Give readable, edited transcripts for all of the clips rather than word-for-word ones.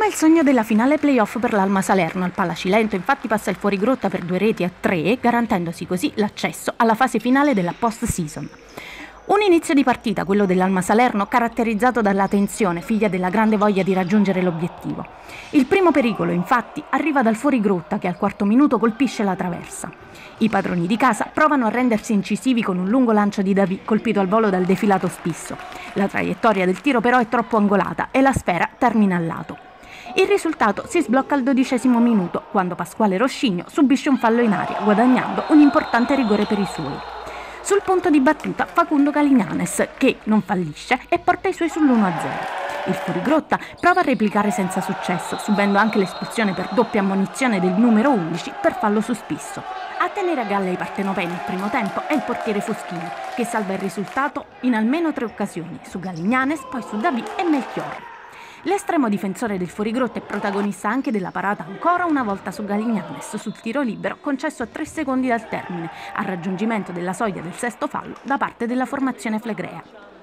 il sogno della finale playoff per l'Alma Salerno. Il Palacilento infatti passa il fuorigrotta per 2-3, garantendosi così l'accesso alla fase finale della post-season. Un inizio di partita, quello dell'Alma Salerno, caratterizzato dalla tensione, figlia della grande voglia di raggiungere l'obiettivo. Il primo pericolo, infatti, arriva dal fuorigrotta che al quarto minuto colpisce la traversa. I padroni di casa provano a rendersi incisivi con un lungo lancio di Davì colpito al volo dal defilato Spisso. La traiettoria del tiro però è troppo angolata e la sfera termina al lato. Il risultato si sblocca al 12° minuto, quando Pasquale Roscigno subisce un fallo in aria, guadagnando un importante rigore per i suoi. Sul punto di battuta Facundo Galignanes, che non fallisce e porta i suoi sull'1-0. Il fuorigrotta prova a replicare senza successo, subendo anche l'espulsione per doppia ammonizione del numero 11 per fallo su Spisso. A tenere a galla i partenopei nel primo tempo è il portiere Foschini, che salva il risultato in almeno 3 occasioni, su Galignanes, poi su Davì e Melchiorre. L'estremo difensore del fuorigrotta è protagonista anche della parata ancora una volta su Galignanes sul tiro libero concesso a 3 secondi dal termine, al raggiungimento della soglia del sesto fallo da parte della formazione flegrea.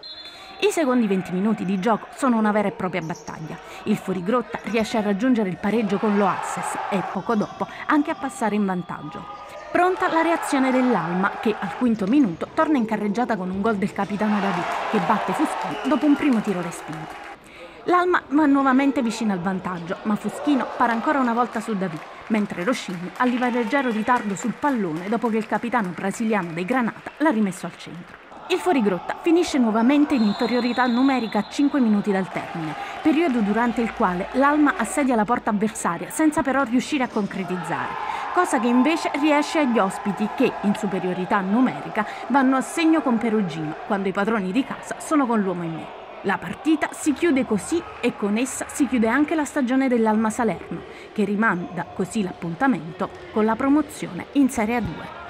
I secondi 20 minuti di gioco sono una vera e propria battaglia. Il fuorigrotta riesce a raggiungere il pareggio con l'Oasis e poco dopo anche a passare in vantaggio. Pronta la reazione dell'Alma che al quinto minuto torna in carreggiata con un gol del capitano Davì che batte Fuschino dopo un primo tiro respinto. L'Alma va nuovamente vicino al vantaggio, ma Fuschino para ancora una volta su Davì, mentre Roscigno arriva in leggero ritardo sul pallone dopo che il capitano brasiliano dei Granata l'ha rimesso al centro. Il fuorigrotta finisce nuovamente in inferiorità numerica a 5 minuti dal termine, periodo durante il quale l'Alma assedia la porta avversaria senza però riuscire a concretizzare, cosa che invece riesce agli ospiti che, in superiorità numerica, vanno a segno con Perugino, quando i padroni di casa sono con l'uomo in meno. La partita si chiude così e con essa si chiude anche la stagione dell'Alma Salerno, che rimanda così l'appuntamento con la promozione in Serie A2.